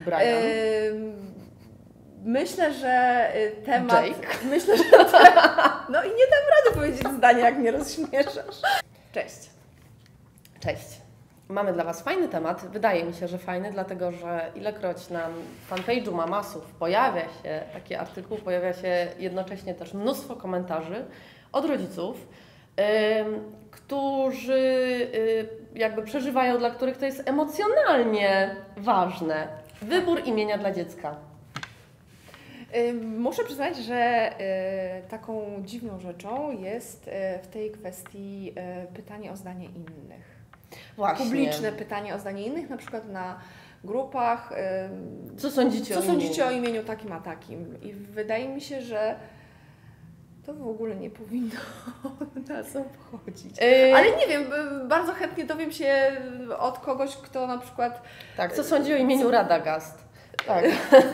Brian. Myślę, że temat... Jake. Myślę, że no i nie dam rady powiedzieć zdania, jak mnie rozśmieszasz. Cześć. Cześć. Mamy dla Was fajny temat. Wydaje mi się, że fajny, dlatego że ilekroć na fanpage'u Mamasów pojawia się taki artykuł, pojawia się jednocześnie też mnóstwo komentarzy od rodziców, którzy jakby przeżywają, dla których to jest emocjonalnie ważne. Wybór imienia dla dziecka. Muszę przyznać, że taką dziwną rzeczą jest w tej kwestii pytanie o zdanie innych. Właśnie. Publiczne pytanie o zdanie innych, na przykład na grupach. Co sądzicie o imieniu takim a takim? I wydaje mi się, że to w ogóle nie powinno nas obchodzić. Ale nie wiem, bardzo chętnie dowiem się od kogoś, kto na przykład... Tak, co sądzi o imieniu Radagast? Tak.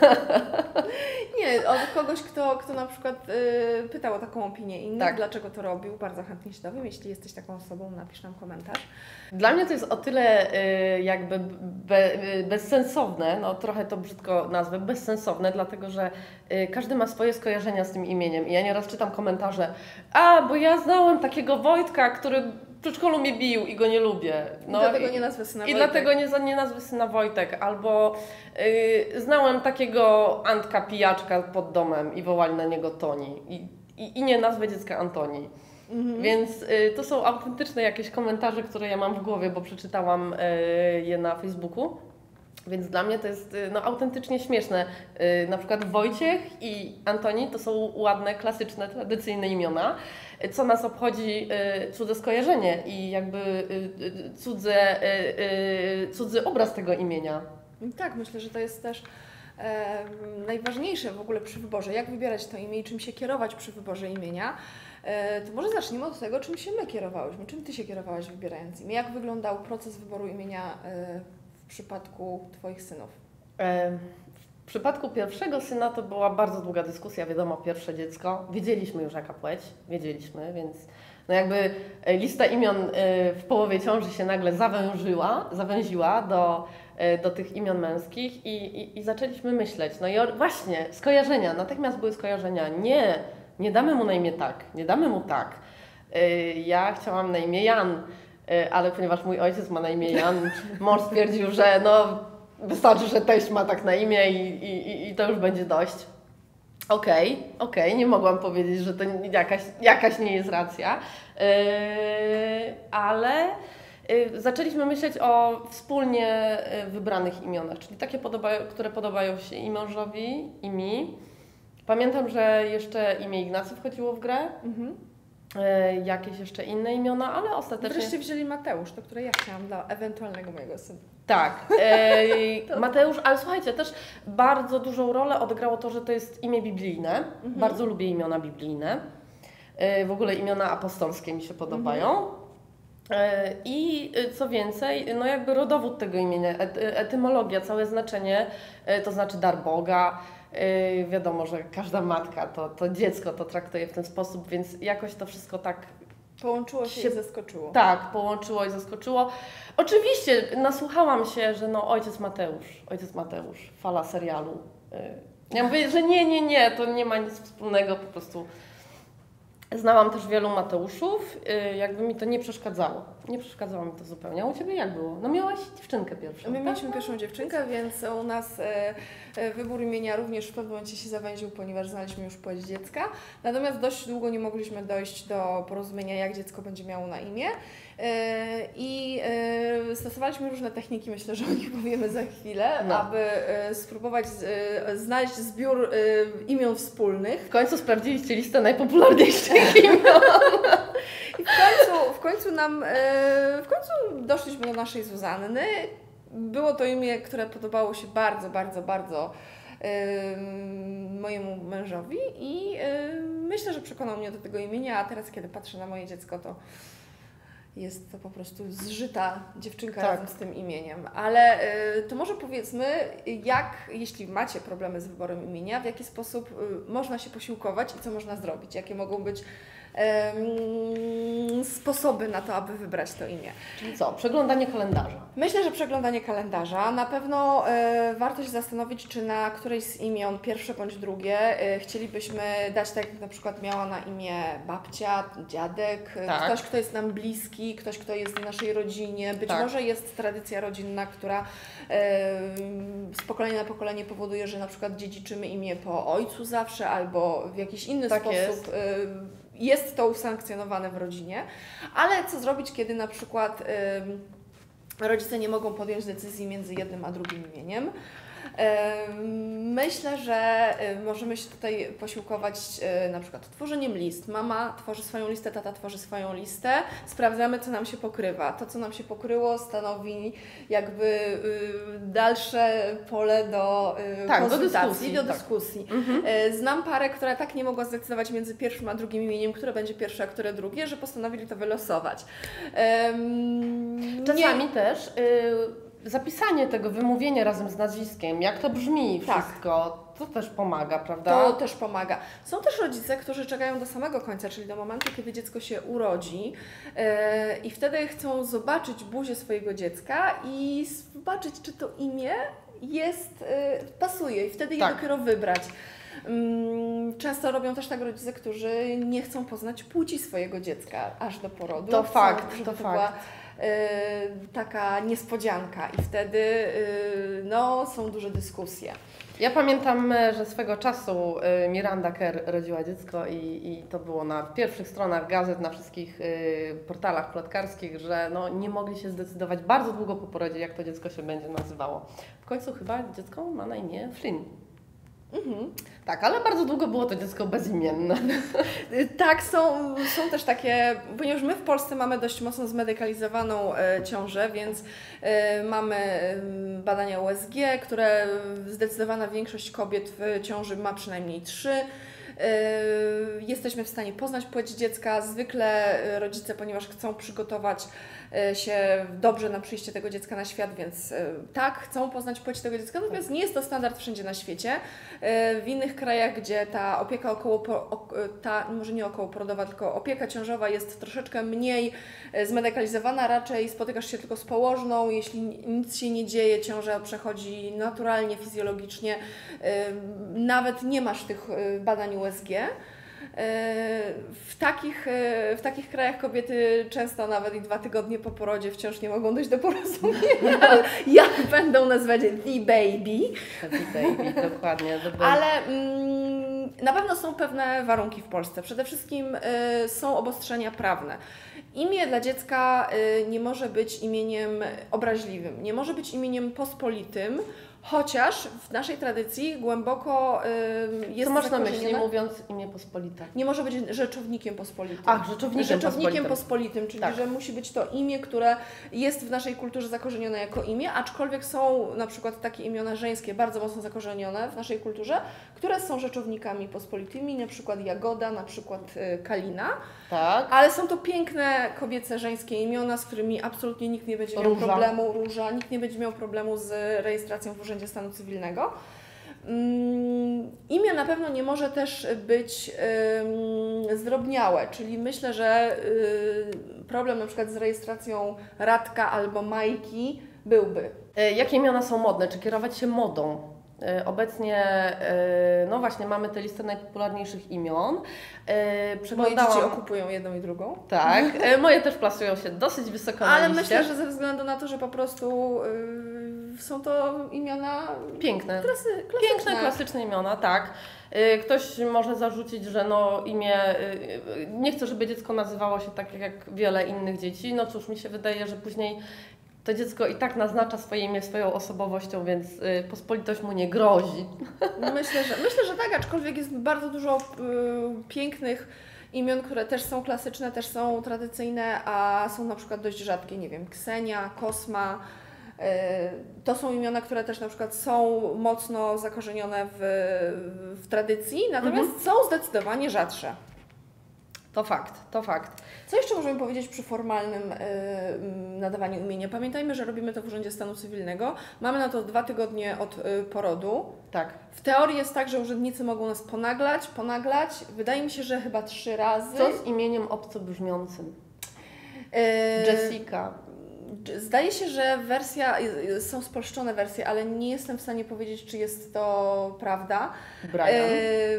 Nie, od kogoś, kto na przykład pytał o taką opinię innych, tak. Dlaczego to robił. Bardzo chętnie się dowiem. Jeśli jesteś taką osobą, napisz nam komentarz. Dla mnie to jest o tyle jakby bezsensowne, no trochę to brzydko nazwę, bezsensowne, dlatego że każdy ma swoje skojarzenia z tym imieniem. I ja nieraz czytam komentarze, bo ja znałem takiego Wojtka, który w przedszkolu mnie bił i go nie lubię. No, dlatego nie nazwę syna Wojtek. I dlatego nie nazwę syna Wojtek. Albo znałem takiego Antka pijaczka pod domem i wołali na niego Toni. I nie nazwę dziecka Antoni. Więc to są autentyczne jakieś komentarze, które ja mam w głowie, bo przeczytałam je na Facebooku. Więc dla mnie to jest autentycznie śmieszne. Na przykład Wojciech i Antoni to są ładne, klasyczne, tradycyjne imiona. Co nas obchodzi cudze skojarzenie i jakby cudzy obraz tego imienia. Tak, myślę, że to jest też najważniejsze w ogóle przy wyborze. Jak wybierać to imię i czym się kierować przy wyborze imienia. To może zacznijmy od tego, czym się my kierowałyśmy. Czym Ty się kierowałaś wybierając imię? Jak wyglądał proces wyboru imienia w przypadku Twoich synów? W przypadku pierwszego syna to była bardzo długa dyskusja, wiadomo, pierwsze dziecko. Wiedzieliśmy już jaka płeć, więc jakby lista imion w połowie ciąży się nagle zawęziła do tych imion męskich i zaczęliśmy myśleć. No i właśnie, skojarzenia, natychmiast były skojarzenia. Nie damy mu na imię tak, nie damy mu tak. Ja chciałam na imię Jan, ale ponieważ mój ojciec ma na imię Jan, mąż stwierdził, że wystarczy, że teść ma tak na imię i to już będzie dość. Okej, nie mogłam powiedzieć, że to jakaś nie jest racja, ale zaczęliśmy myśleć o wspólnie wybranych imionach, czyli takie, które podobają się i mężowi, i mi. Pamiętam, że jeszcze imię Ignacy wchodziło w grę. Jakieś jeszcze inne imiona, ale ostatecznie... Wreszcie wzięli Mateusz, to które ja chciałam dla ewentualnego mojego syna. Tak, Mateusz, ale słuchajcie, też bardzo dużą rolę odegrało to, że to jest imię biblijne. Bardzo lubię imiona biblijne. W ogóle imiona apostolskie mi się podobają. I co więcej, jakby rodowód tego imienia, etymologia, całe znaczenie, to znaczy dar Boga. Wiadomo, że każda matka to dziecko to traktuje w ten sposób, więc jakoś to wszystko tak połączyło się i zaskoczyło. Tak, połączyło i zaskoczyło. Oczywiście nasłuchałam się, że ojciec Mateusz, fala serialu. Ja mówię, że nie, to nie ma nic wspólnego, po prostu znałam też wielu Mateuszów, jakby mi to nie przeszkadzało. Nie przeszkadzało mi to zupełnie. A u Ciebie jak było? Miałaś dziewczynkę pierwszą. My mieliśmy pierwszą dziewczynkę, więc u nas wybór imienia również w pewnym momencie się zawęził, ponieważ znaliśmy już płeć dziecka. Natomiast dość długo nie mogliśmy dojść do porozumienia, jak dziecko będzie miało na imię. I stosowaliśmy różne techniki, myślę, że o nich powiemy za chwilę, aby spróbować znaleźć zbiór imion wspólnych. W końcu sprawdziliście listę najpopularniejszych imion. I w końcu doszliśmy do naszej Zuzanny. Było to imię, które podobało się bardzo, bardzo, bardzo mojemu mężowi i myślę, że przekonał mnie do tego imienia, a teraz kiedy patrzę na moje dziecko, to jest to po prostu zżyta dziewczynka razem z tym imieniem. Ale to może powiedzmy, jeśli macie problemy z wyborem imienia, w jaki sposób można się posiłkować i co można zrobić, jakie mogą być sposoby na to, aby wybrać to imię. Czyli co? Przeglądanie kalendarza. Myślę, że przeglądanie kalendarza. Na pewno warto się zastanowić, czy na któreś z imion, pierwsze bądź drugie, chcielibyśmy dać tak, jak na przykład miała na imię babcia, dziadek, ktoś, kto jest nam bliski, ktoś, kto jest w naszej rodzinie. Być może jest tradycja rodzinna, która z pokolenia na pokolenie powoduje, że na przykład dziedziczymy imię po ojcu zawsze albo w jakiś inny sposób. Jest to usankcjonowane w rodzinie, ale co zrobić, kiedy na przykład rodzice nie mogą podjąć decyzji między jednym a drugim imieniem? Myślę, że możemy się tutaj posiłkować na przykład tworzeniem list. Mama tworzy swoją listę, tata tworzy swoją listę. Sprawdzamy, co nam się pokrywa. To, co nam się pokryło, stanowi jakby dalsze pole do konsultacji, do dyskusji. Znam parę, która tak nie mogła zdecydować między pierwszym a drugim imieniem, które będzie pierwsze, a które drugie, że postanowili to wylosować. Czasami też zapisanie tego, wymówienie razem z nazwiskiem, jak to brzmi wszystko, to też pomaga, prawda? To też pomaga. Są też rodzice, którzy czekają do samego końca, czyli do momentu, kiedy dziecko się urodzi i wtedy chcą zobaczyć buzię swojego dziecka i zobaczyć, czy to imię pasuje i wtedy je dopiero wybrać. Często robią też tak rodzice, którzy nie chcą poznać płci swojego dziecka aż do porodu. To fakt. Była taka niespodzianka i wtedy są duże dyskusje. Ja pamiętam, że swego czasu Miranda Kerr rodziła dziecko i to było na pierwszych stronach gazet, na wszystkich portalach plotkarskich, że nie mogli się zdecydować bardzo długo po porodzie, jak to dziecko się będzie nazywało. W końcu chyba dziecko ma na imię Flynn. Tak, ale bardzo długo było to dziecko bezimienne. Tak, są też takie, ponieważ my w Polsce mamy dość mocno zmedykalizowaną ciążę, więc mamy badania USG, które zdecydowana większość kobiet w ciąży ma przynajmniej 3. Jesteśmy w stanie poznać płeć dziecka. Zwykle rodzice, ponieważ chcą przygotować się dobrze na przyjście tego dziecka na świat, więc chcą poznać płeć tego dziecka, natomiast nie jest to standard wszędzie na świecie. W innych krajach, gdzie ta opieka może nie okołoporodowa, tylko opieka ciążowa jest troszeczkę mniej zmedykalizowana, raczej spotykasz się tylko z położną, jeśli nic się nie dzieje, ciąża przechodzi naturalnie, fizjologicznie, nawet nie masz tych badań USG. W takich krajach kobiety często nawet i 2 tygodnie po porodzie wciąż nie mogą dojść do porozumienia, jak będą nazywać the baby. The baby, dokładnie. Ale na pewno są pewne warunki w Polsce. Przede wszystkim są obostrzenia prawne. Imię dla dziecka nie może być imieniem obraźliwym, nie może być imieniem pospolitym, chociaż w naszej tradycji głęboko jest co masz na myśli, mówiąc imię pospolite? Nie może być rzeczownikiem pospolitym. Rzeczownikiem pospolitym, czyli że musi być to imię, które jest w naszej kulturze zakorzenione jako imię, aczkolwiek są na przykład takie imiona żeńskie bardzo mocno zakorzenione w naszej kulturze, które są rzeczownikami pospolitymi, na przykład Jagoda, na przykład Kalina. Tak. Ale są to piękne kobiece, żeńskie imiona, z którymi absolutnie nikt nie będzie miał problemu. Róża, nikt nie będzie miał problemu z rejestracją w Urzędzie Stanu Cywilnego. Imię na pewno nie może też być zdrobniałe, czyli myślę, że problem na przykład z rejestracją Radka albo Majki byłby. Jakie imiona są modne? Czy kierować się modą? Obecnie, właśnie mamy tę listę najpopularniejszych imion. Moje dzieci okupują jedną i drugą. Tak, moje też plasują się dosyć wysoko na liście. Ale myślę, że ze względu na to, że po prostu są to imiona piękne. Piękne, klasyczne imiona, tak. Ktoś może zarzucić, że imię, nie chcę, żeby dziecko nazywało się tak jak wiele innych dzieci. No cóż, mi się wydaje, że później to dziecko i tak naznacza swoje imię swoją osobowością, więc pospolitość mu nie grozi. Myślę, że tak, aczkolwiek jest bardzo dużo pięknych imion, które też są klasyczne, też są tradycyjne, a są na przykład dość rzadkie, nie wiem, Ksenia, Kosma. To są imiona, które też na przykład są mocno zakorzenione w tradycji, natomiast są zdecydowanie rzadsze. To fakt, to fakt. Co jeszcze możemy powiedzieć przy formalnym nadawaniu imienia? Pamiętajmy, że robimy to w Urzędzie Stanu Cywilnego. Mamy na to 2 tygodnie od porodu. Tak. W teorii jest tak, że urzędnicy mogą nas ponaglać. Wydaje mi się, że chyba 3 razy. Co z imieniem obco brzmiącym? Jessica. Zdaje się, że są spolszczone wersje, ale nie jestem w stanie powiedzieć, czy jest to prawda. Brian.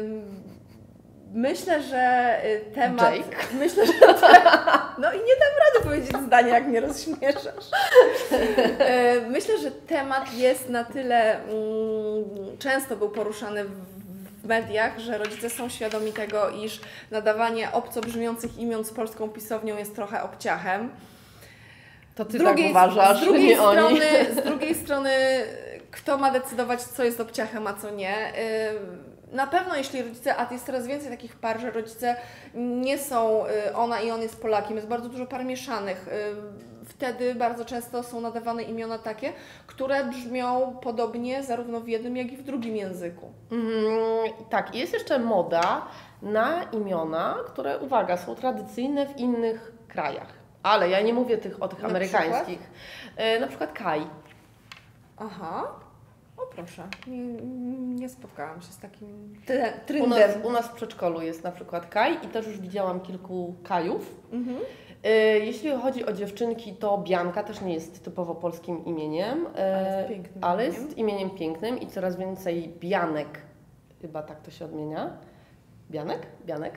Myślę, że temat... Jake. Myślę, że no i nie dam rady powiedzieć zdania, jak mnie rozśmieszasz. Myślę, że temat jest na tyle często był poruszany w mediach, że rodzice są świadomi tego, iż nadawanie obco brzmiących imion z polską pisownią jest trochę obciachem. To ty tak uważasz, nie oni. Z drugiej strony, kto ma decydować, co jest obciachem, a co nie? Na pewno jeśli rodzice, a jest coraz więcej takich par, że rodzice nie są, ona i on jest Polakiem, jest bardzo dużo par mieszanych. Wtedy bardzo często są nadawane imiona takie, które brzmią podobnie zarówno w jednym, jak i w drugim języku. Tak, i jest jeszcze moda na imiona, które, uwaga, są tradycyjne w innych krajach. Ale ja nie mówię o tych amerykańskich. Na przykład Kai. Aha. O proszę, nie spotkałam się z takim trendem. U nas w przedszkolu jest na przykład Kai i też już widziałam kilku Kajów. Jeśli chodzi o dziewczynki, to Bianka też nie jest typowo polskim imieniem, ale jest imieniem pięknym i coraz więcej Bianek, chyba tak to się odmienia. Bianek?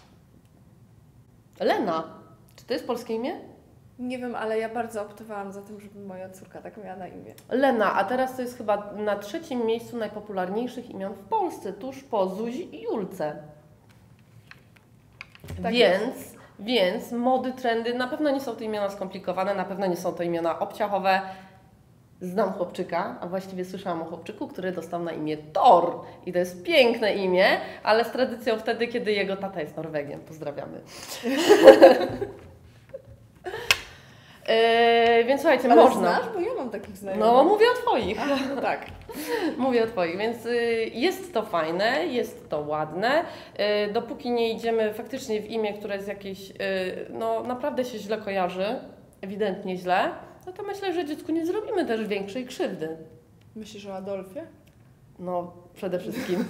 Lena. Czy to jest polskie imię? Nie wiem, ale ja bardzo optowałam za tym, żeby moja córka tak miała na imię. Lena, a teraz to jest chyba na 3. miejscu najpopularniejszych imion w Polsce, tuż po Zuzi i Julce. Tak Więc mody, trendy, na pewno nie są to imiona skomplikowane, na pewno nie są to imiona obciachowe. Znam chłopczyka, a właściwie słyszałam o chłopczyku, który dostał na imię Thor. I to jest piękne imię, ale z tradycją wtedy, kiedy jego tata jest Norwegiem. Pozdrawiamy. Więc słuchajcie, ale można. Znasz? Bo ja mam takich znajomych. No, mówię o Twoich. No tak. Mówię o Twoich, więc jest to fajne, jest to ładne. Dopóki nie idziemy faktycznie w imię, które jest jakieś, no naprawdę się źle kojarzy, ewidentnie źle, no to myślę, że dziecku nie zrobimy też większej krzywdy. Myślisz o Adolfie? No, przede wszystkim.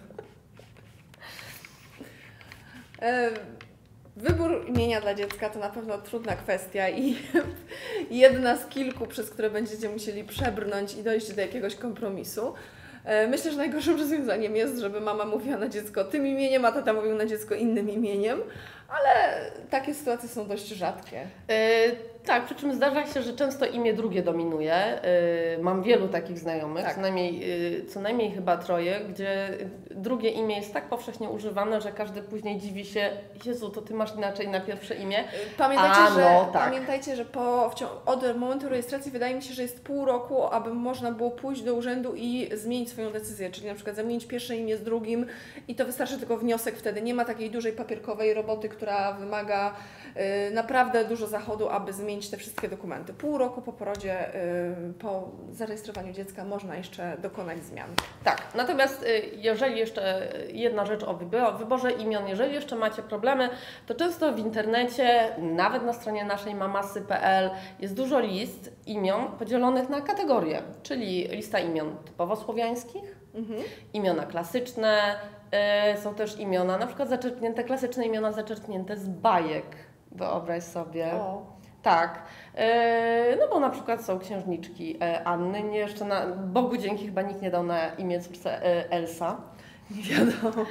Wybór imienia dla dziecka to na pewno trudna kwestia i jedna z kilku, przez które będziecie musieli przebrnąć i dojść do jakiegoś kompromisu. Myślę, że najgorszym rozwiązaniem jest, żeby mama mówiła na dziecko tym imieniem, a tata mówił na dziecko innym imieniem, ale takie sytuacje są dość rzadkie. Tak, przy czym zdarza się, że często imię drugie dominuje. Mam wielu takich znajomych, tak. co najmniej chyba 3, gdzie drugie imię jest tak powszechnie używane, że każdy później dziwi się, Jezu, to Ty masz inaczej na pierwsze imię. Pamiętajcie, że od momentu rejestracji wydaje mi się, że jest pół roku, aby można było pójść do urzędu i zmienić swoją decyzję, czyli na przykład zamienić pierwsze imię z drugim i to wystarczy tylko wniosek wtedy. Nie ma takiej dużej papierkowej roboty, która wymaga naprawdę dużo zachodu, aby zmienić te wszystkie dokumenty. Pół roku po porodzie, po zarejestrowaniu dziecka można jeszcze dokonać zmian. Tak, natomiast jeżeli jeszcze jedna rzecz o wyborze imion, jeżeli jeszcze macie problemy, to często w internecie, nawet na stronie naszej mamasy.pl jest dużo list imion podzielonych na kategorie, czyli lista imion typowo słowiańskich, imiona klasyczne, są też imiona na przykład klasyczne imiona zaczerpnięte z bajek. Wyobraź sobie. Tak. No bo na przykład są księżniczki Anny, nie jeszcze Bogu dzięki chyba nikt nie dał na imię córce Elsa. Nie wiadomo.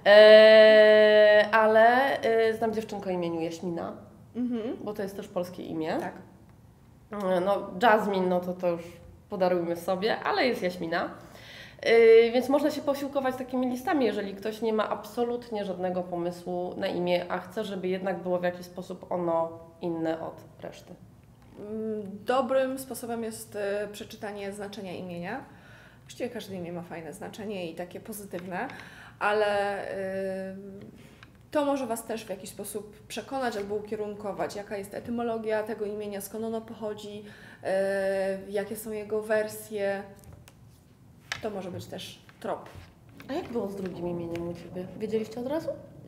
Ale znam dziewczynkę o imieniu Jaśmina, bo to jest też polskie imię. Tak. No Jasmine, no to już podarujmy sobie, ale jest Jaśmina. Więc można się posiłkować takimi listami, jeżeli ktoś nie ma absolutnie żadnego pomysłu na imię, a chce, żeby jednak było w jakiś sposób ono inne od reszty. Dobrym sposobem jest przeczytanie znaczenia imienia. Właściwie każde imię ma fajne znaczenie i takie pozytywne, ale to może Was też w jakiś sposób przekonać albo ukierunkować, jaka jest etymologia tego imienia, skąd ono pochodzi, jakie są jego wersje. To może być też trop. A jak było z drugim imieniem u Ciebie? Wiedzieliście od razu?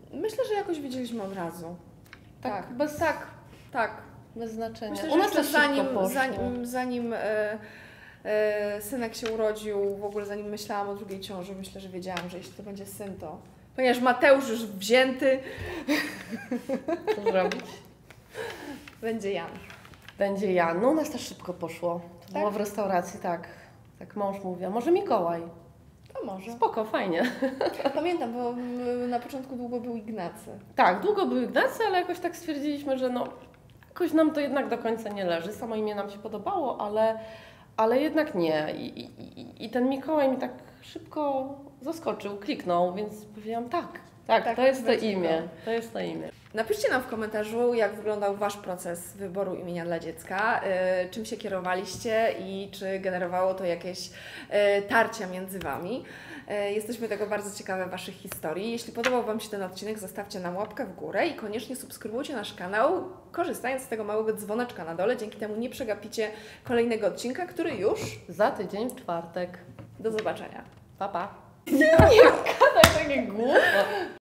Myślę, że jakoś wiedzieliśmy od razu. Tak, Tak. bez znaczenia. Myślę, U że nas jeszcze też szybko poszło. zanim synek się urodził, w ogóle zanim myślałam o drugiej ciąży, myślę, że wiedziałam, że jeśli to będzie syn, to... Ponieważ Mateusz już wzięty, Co zrobić? będzie Jan. Będzie Jan. No u nas też szybko poszło. To Tak? było w restauracji, tak. Tak mąż mówi, a może Mikołaj? To może. Spoko, fajnie. Pamiętam, bo na początku długo był Ignacy. Tak, długo był Ignacy, ale jakoś tak stwierdziliśmy, że no jakoś nam to jednak do końca nie leży. Samo imię nam się podobało, ale jednak nie. I ten Mikołaj mi tak szybko zaskoczył, kliknął, więc powiedziałam tak, to jest to będzie imię. To jest to imię. Napiszcie nam w komentarzu, jak wyglądał Wasz proces wyboru imienia dla dziecka, czym się kierowaliście i czy generowało to jakieś tarcia między Wami. Jesteśmy tego bardzo ciekawe Waszych historii. Jeśli podobał Wam się ten odcinek, zostawcie nam łapkę w górę i koniecznie subskrybujcie nasz kanał, korzystając z tego małego dzwoneczka na dole. Dzięki temu nie przegapicie kolejnego odcinka, który już... Za tydzień w czwartek. Do zobaczenia. Pa, pa. Nie gadaj takie głupo.